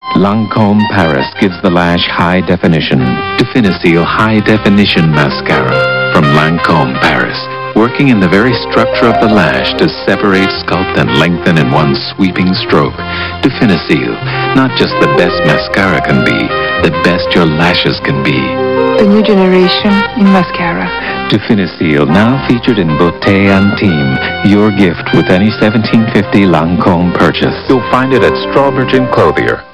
Lancome Paris gives the lash high definition. Definiseal High Definition Mascara from Lancome Paris. Working in the very structure of the lash to separate, sculpt, and lengthen in one sweeping stroke. Definiseal, not just the best mascara can be, the best your lashes can be. The new generation in mascara. Definiseal, now featured in Beauté Intime, your gift with any 1750 Lancome purchase. You'll find it at Strawbridge & Clothier.